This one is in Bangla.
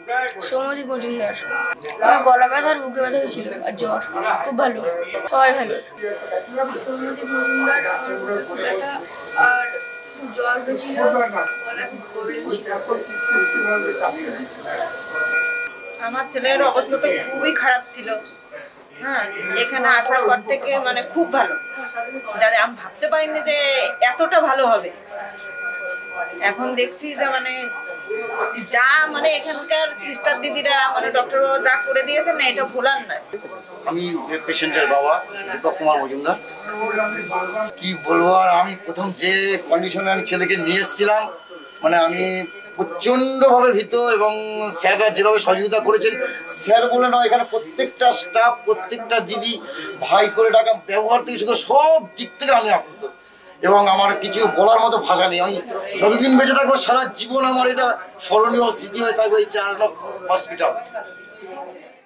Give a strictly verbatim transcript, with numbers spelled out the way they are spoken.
সৌম্যদীপ মজুমদার। আমার গলা ব্যথা আর বুকে ব্যথা হয়েছিল আর জ্বর, খুব ভালো, সবাই ভালো। সৌম্যদীপ মজুমদার, আমার বুকে খুব ব্যথা আর জ্বর হয়েছিল, গলা খুব প্রবলেম ছিল। আমার ছেলের অবস্থা তো খুবই খারাপ ছিল, হ্যাঁ, এখানে আসার পর থেকে মানে খুব ভালো, যাতে আমি ভাবতে পারিনি যে এতটা ভালো হবে। এখন দেখছি যে মানে যা মানে এখানকার সিস্টার দিদিরা মানে ডক্টর বাবা যা করে দিয়েছেন না, এটা ভোলার নয়। আমি পেশেন্টের বাবা দীপক কুমার মজুমদার। কি বলবো, আর আমি প্রথম যে কন্ডিশনে আমি ছেলেকে নিয়ে এসেছিলাম, মানে আমি প্রচণ্ডভাবে ভীত, এবং স্যাররা যেভাবে সহযোগিতা করেছেন, স্যার বলে নয়, এখানে প্রত্যেকটা স্টাফ, প্রত্যেকটা দিদি, ভাই করে ডাকা, ব্যবহার থেকে শুরু সব দিক থেকে আমি আপ্লুত, এবং আমার কিছু বলার মতো ভাষা নেই। আমি যতদিন বেঁচে থাকবো সারা জীবন আমার এটা স্মরণীয় স্মৃতি হয়ে থাকবে এই চার হসপিটাল।